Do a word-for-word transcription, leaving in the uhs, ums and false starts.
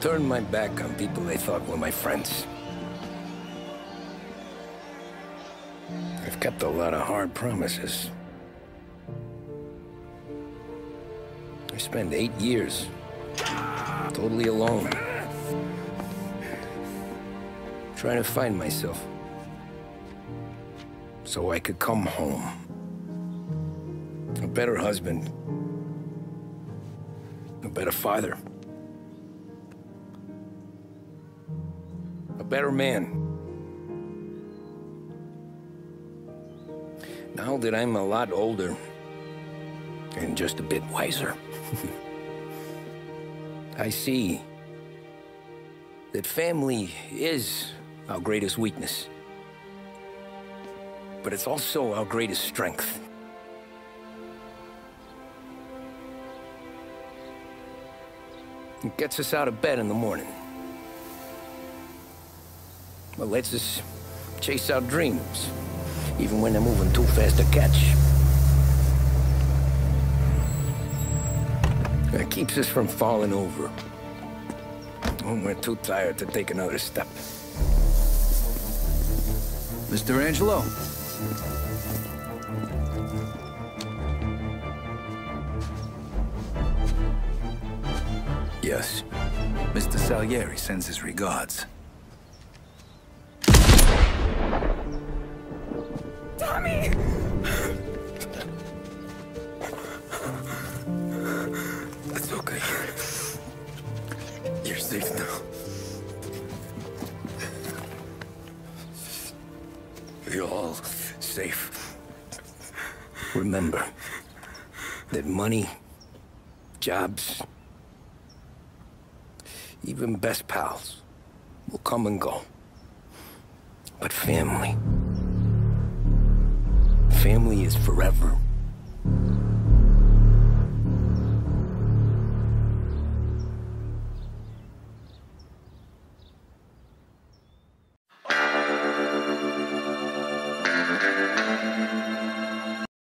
turned my back on people they thought were my friends. I've kept a lot of hard promises. I spent eight years totally alone, trying to find myself so I could come home. A better husband, a better father, a better man. Now that I'm a lot older and just a bit wiser, I see that family is our greatest weakness, but it's also our greatest strength. It gets us out of bed in the morning. It lets us chase our dreams, even when they're moving too fast to catch. It keeps us from falling over when we're too tired to take another step. Mister Angelo. Yes. Mister Salieri sends his regards. Tommy! That's okay. You're safe now. You're all safe. Remember that money, jobs, even best pals will come and go. But family, family is forever.